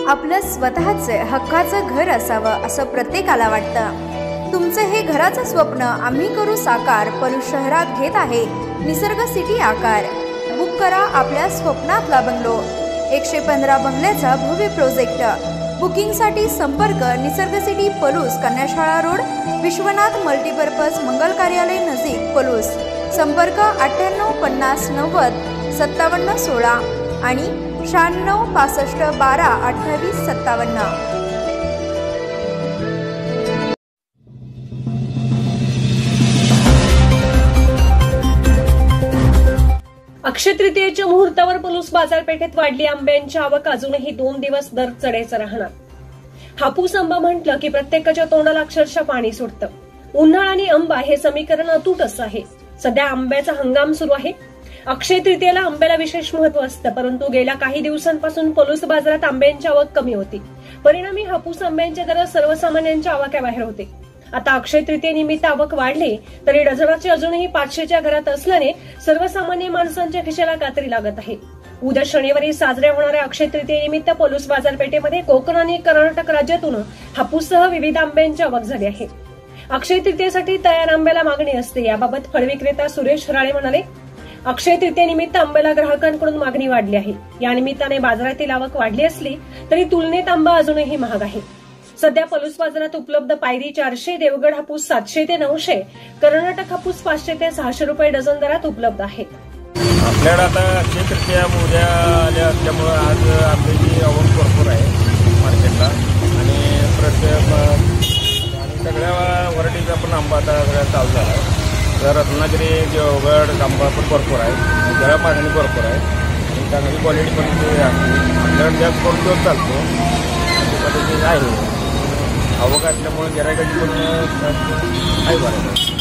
आपलं स्वतःचे हक्काचं घर असावं असं प्रत्येकाला वाटतं। तुमचं हे घराचं स्वप्न आम्ही करू साकार। पलूस शहरात घेत आहे निसर्ग सिटी आकार। बुक करा आपल्या स्वप्नातला बंगलो। 115 बंगल्याचा भव्य प्रोजेक्ट। बुकिंगसाठी संपर्क निसर्ग सिटी पलूस, कन्याशाळा रोड, विश्वनाथ मल्टीपर्पज मंगल कार्यालय नजीक पलूस। संपर्क 98 50 90 57 16 आणि 96 65 12 28 57। अक्षय तृतीयेच्या मुहूर्तावर पलूस बाजारपेठेत वाढली आंब्यांची आवक। अजूनही 2 दिवस दर चढायचा राहणार। हापूस आंबा म्हटलं की प्रत्येकाच्या तोंडाला अक्षरशः पाणी सुटतं। उन्हाळा आणि आंबा हे समीकरण अतूट असं आहे। सध्या आंब्याचा हंगाम सुरू आहे। अक्षय तृतीयेला आंब्याला विशेष महत्व असतं, परंतु गेल्या काही दिवसांपासून पलूस बाजारात आंब्यांची आवक कमी होती। परिणामी हापूस आंब्यांच्या दरात सर्वसामान्यांच्या आवाक्याबाहेर होते। आता अक्षय तृतीयेनिमित्त आवक वाढली तरी डझनाचे अजूनही 500च्या घरात असल्याने सर्वसामान्य माणसांच्या खिशाला कात्री लागत आहे। उद्या शनिवारी साजऱ्या होणाऱ्या अक्षय तृतीयेनिमित्त पलूस बाजारपेठेमध्ये कोकण आणि कर्नाटक राज्यातून हापूससह विविध आंब्यांची आवक झाली आहे। अक्षय तृतीयेसाठी तयार आंब्याला मागणी असते, याबाबत फळ विक्रेता सुरेश राळे म्हणाले। अक्षय तृतीयेनिमित्त आंब्याला ग्राहकांकडून मागणी वाढली आहे। या निमित्ताने बाजारातील आवक वाढली असली तरी तुलनेत आंबा अजूनही महाग आहे। सध्या पलूस बाजारात उपलब्ध पायरी 400, देवगड हापूस 700 ते 900, कर्नाटक हापूस 500 ते 600 रुपये डझन दरात उपलब्ध आहेत। आपल्याकडे आता अक्षय तृतीया उद्या आल्या असल्यामुळे आज आंब्याची आवक भरपूर आहे मार्केटला आणि सगळ्या व्हरायटीचा पण आंबा आता सगळ्या चालू झाला आहे। तर रत्नागिरी, देवगड आंबा पण भरपूर आहे, जरा मागणी भरपूर आहे आणि चांगली क्वालिटी पण आपल्याकडे जास्त करून तो चालतो अशा पद्धतीने आहे। आवक असल्यामुळे गिरायकाची पण आहे बरं।